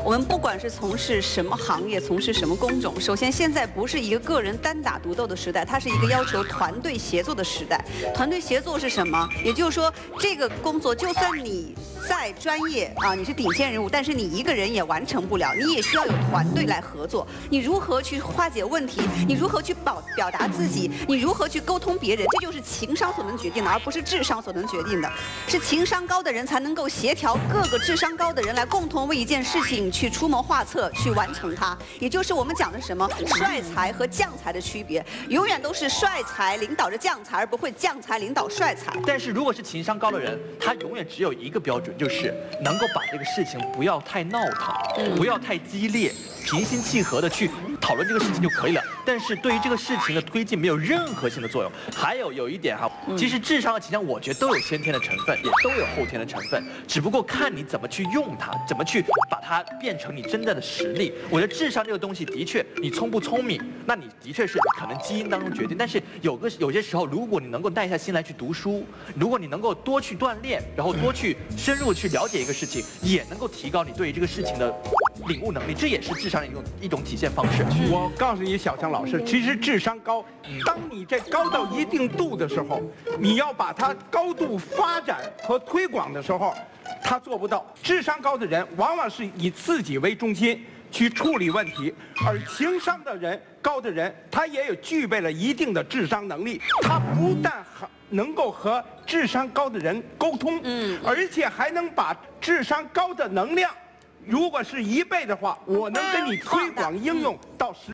我们不管是从事什么行业，从事什么工种，首先现在不是一个个人单打独斗的时代，它是一个要求团队协作的时代。团队协作是什么？也就是说，这个工作就算你再专业啊，你是顶尖人物，但是你一个人也完成不了，你也需要有团队来合作。你如何去化解问题？你如何去表达自己？你如何去沟通别人？这就是情商所能决定的，而不是智商所能决定的。是情商高的人才能够协调各个智商高的人来共同为一件事情去出谋划策，去完成它。也就是我们讲的什么帅才和将才的区别，永远都是帅才领导着将才，而不会将才领导帅才。 但是如果是情商高的人，他永远只有一个标准，就是能够把这个事情不要太闹腾，不要太激烈，平心气和的去讨论这个事情就可以了。但是对于这个事情的推进没有任何性的作用。还有一点哈，其实智商和情商，我觉得都有先天的成分，也都有后天的成分，只不过看你怎么去用它，怎么去把它变成你真正的实力。我觉得智商这个东西的确，你聪不聪明，那你的确是可能基因当中决定。但是有些时候，如果你能够耐下心来去读书，如果你能够多去锻炼，然后多去深入去了解一个事情，也能够提高你对于这个事情的领悟能力，这也是智商的一种体现方式。 我告诉你，小强老师，其实智商高，当你这高到一定度的时候，你要把它高度发展和推广的时候，他做不到。智商高的人往往是以自己为中心去处理问题，而情商的人高的人，他也有具备了一定的智商能力，他不但能够和智商高的人沟通，而且还能把智商高的能量，如果是1倍的话，我能跟你推广应用到10。